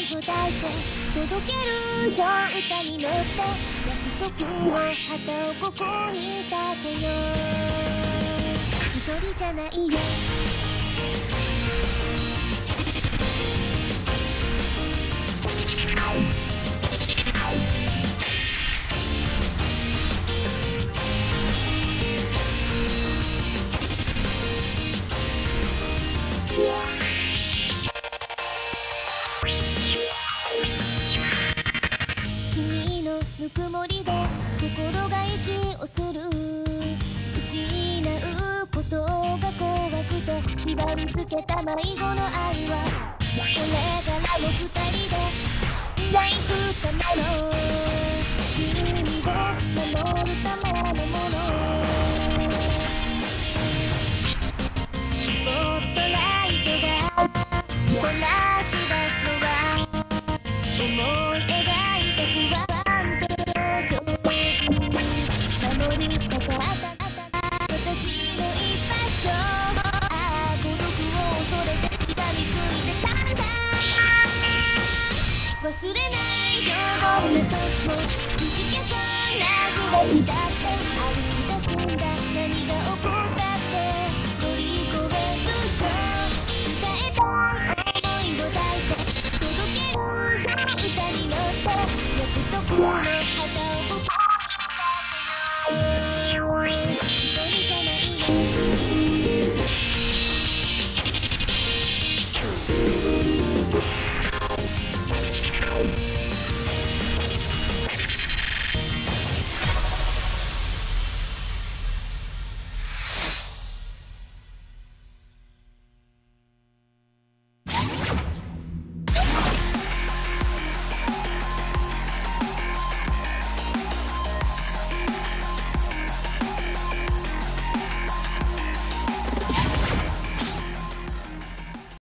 を抱いて届けるよ歌に乗って約束の旗をここに立てよう一人じゃないよ君のぬくもりで心が息をする失うことが怖くて縛り付けた迷子の愛はこれからも二人で抱くための君を守るためのものスポットライトが照らし出すのは思い描いた不安と守りたかった私の居場所孤独を恐れてしがみついてたんだ忘れないよどんな時も打ち消さない日が来たって歩き出すんだ何が起こった